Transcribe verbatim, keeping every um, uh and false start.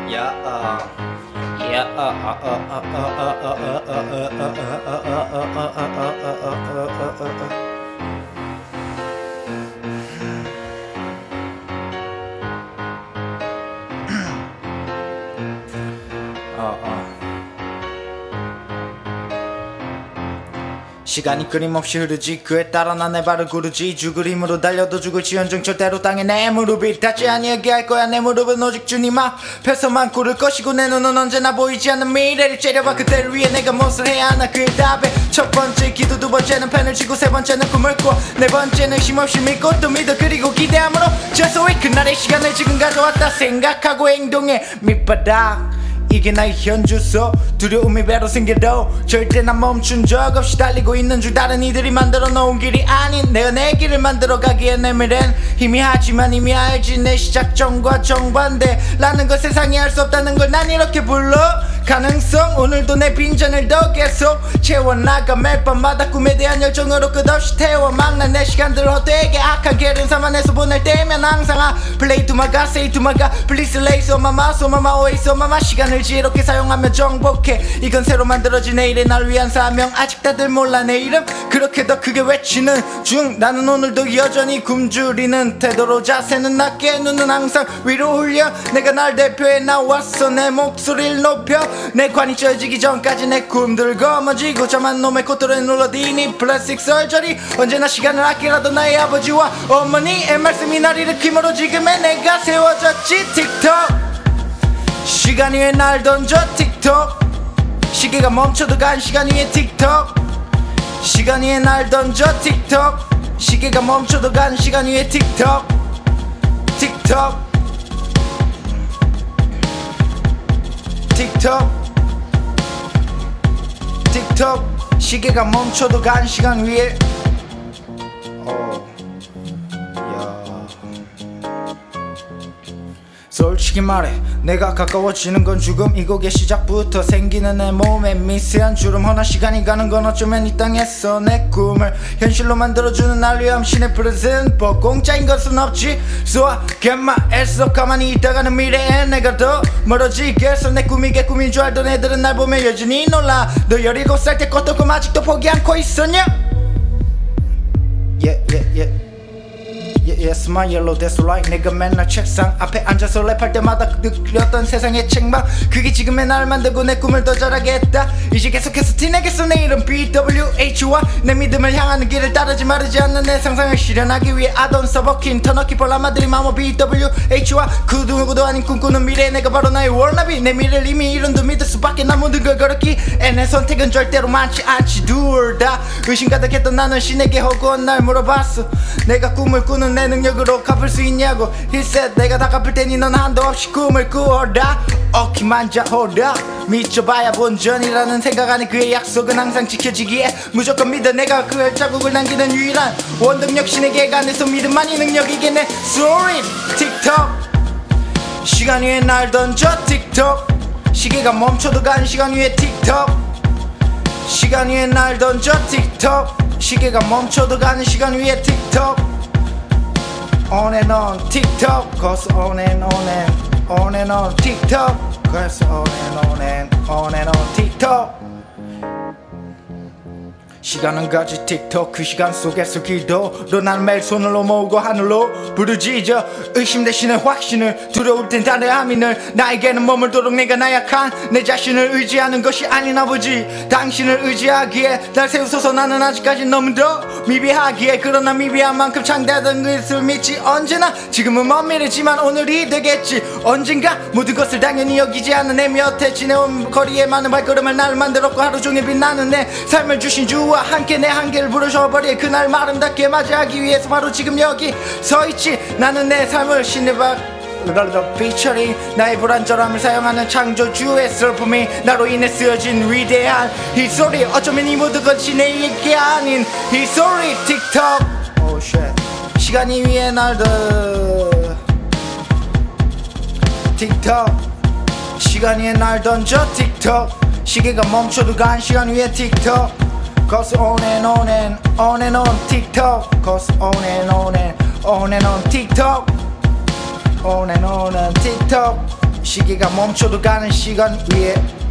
Yeah, uh, yeah, uh, uh, uh, uh, uh, uh, uh, uh, uh, uh, uh, uh, uh, uh, 시간이 끊임없이 흐르지 그에 따라 난 내 발을 구르지 죽을 힘으로 달려도 죽을지언정 절대로 땅에 내 무릎이 닿지 아니하게 할 거야. 내 무릎은 오직 주님 앞에서만 구를 것이고 내 눈은 언제나 보이지 않는 미래를 째려봐. 그때를 위해 내가 무엇을 해야 하나. 그의 답에 첫 번째 기도, 두 번째는 펜을 쥐고, 세 번째는 꿈을 꿔, 네 번째는 쉼없이 믿고 또 믿어 그리고 기대함으로 최소의 그날의 시간을 지금 가져왔다 생각하고 행동해. 밑바닥 이게 나의 현주소. 두려움이 배로 생겨도 절대 난 멈춘 적 없이 달리고 있는 줄. 다른 이들이 만들어 놓은 길이 아닌 내가 내 길을 만들어 가기에 내 미래는 희미하지만 이미 알지. 내 시작점과 정반대라는 걸 세상이 알 수 없다는 걸 난 이렇게 불러 가능성. 오늘도 내 빈잔을 더 계속 채워나가. 매일 밤마다 꿈에 대한 열정으로 끝없이 태워 막나. 내 시간들을 헛되게 악한 게으른 삶안에서 보낼 때면 항상 아 play to my god, say to my god, please lay so mama, so mama, always so mama. 시간을 지혜롭게 사용하며 정복해. 이건 새로 만들어진 내일의 날 위한 사명. 아직 다들 몰라 내 이름 그렇게 더 크게 외치는 중. 나는 오늘도 여전히 굶주리는 태도로 자세는 낮게 눈은 항상 위로 올려. 내가 날 대표해 나왔어. 내 목소리를 높여. 내 관이 쪄지기 전까지 내 꿈들 거머쥐고 저만 놈의 코트를 눌러디니 플라스틱 설저리. 언제나 시간을 아끼라던 나의 아버지와 어머니의 말씀이 날 일으킴으로 지금의 내가 세워졌지. 틱톡 시간 위에 날 던져. 틱톡 시계가 멈춰도 간 시간 위에 틱톡. 시간 위에 날 던져. 틱톡 시계가 멈춰도 간 시간 위에 틱톡. 틱톡 틱톡 틱톡 시계가 멈춰도 간 시간 위에. 솔직히 말해 내가 가까워지는 건 죽음. 이 곡의 시작부터 생기는 내 몸에 미세한 주름. 허나 시간이 가는 건 어쩌면 이 땅에서 내 꿈을 현실로 만들어주는 날 위함. 신의 프레젠트 뭐 공짜인 것은 없지. So I get my ass up. 가만히 있다가는 미래에 내가 더 멀어지겠어. 내 꿈이 개꿈인 줄 알던 애들은 날 보며 여전히 놀라. 너 열일곱 살 때 껐던 꿈 아직도 포기 않고 있었냐. Yeah yeah yeah Yes, my yellow, that's right. 내가 맨날 책상 앞에 앉아서 랩할 때마다 느꼈던 세상의 책망. 그게 지금의 날 만들고 내 꿈을 더 잘하게 했다. 이제 계속해서 티내겠어. 내 이름 비 더블유 에이치와 내 믿음을 향하는 길을 따르지 마르지 않는 내 상상을 실현하기 위해 아돈 서버킨 터너키 볼라마들이 마모 비 더블유 에이치와 그 누구도 아닌 꿈꾸는 미래. 내가 바로 나의 워너비. 내 미래를 이미 이룬 듯 믿을 수밖에 난 모든 걸 걸었기에 내 선택은 절대로 많지 않지. 둘 다 의심 가득했던 나는 신에게 허구한 날 물어봤어. 내가 꿈을 꾸는 내 능력으로 갚을 수 있냐고. He said 내가 다 갚을 테니 넌 한도 없이 꿈을 꾸어라. 어키만 자호라. 미쳐봐야 본전이라는 생각 안에 그의 약속은 항상 지켜지기에 무조건 믿어. 내가 그 자국을 남기는 유일한 원동력 신에게 간해서 믿음만이 능력이게 내 소리. 틱톡 시간 위에 날 던져. 틱톡 시계가 멈춰도 간 시간 위에 틱톡. 시간 위에 날 던져. 틱톡 시계가 멈춰도 가는 시간 위에 틱톡. On and on TikTok goes on and on and on and on TikTok goes on and on and on and on TikTok. 시간은 가지 틱톡 그 시간 속에서 기도로 난 매일 손을 모으고 하늘로 부르짖어. 의심 대신에 확신을 두려울 땐 다대함인을. 나에게는 머물도록 내가 나약한 내 자신을 의지하는 것이 아닌 아버지 당신을 의지하기에 날 세우소서. 나는 아직까지 너무 더 미비하기에 그러나 미비한 만큼 창대하던 것을 믿지. 언제나 지금은 먼 미래지만 오늘이 되겠지. 언젠가 모든 것을 당연히 여기지 않는 내 곁에 지내온 거리에 많은 발걸음을 날 만들었고 하루 종일 빛나는 내 삶을 주신 주와 함께 내 한계를 부르셔버릴 그날 아름답게 맞이하기 위해서 바로 지금 여기 서있지. 나는 내 삶을 신의 밖 피처링 나의 불안절함을 사용하는 창조주의 슬픔이 나로 인해 쓰여진 위대한 이 소리. 어쩌면 이 모든 것이 내 얘기 아닌 이 소리. 틱톡 oh shit 시간이 위에 날더. 틱톡 시간 위에 날 던져. 틱톡 시계가 멈춰도 간 시간 위에 틱톡. Goes on and on and on and on TikTok. Goes on and on and on and on TikTok. On and on and TikTok. 시계가 멈춰도 가는 시간 위에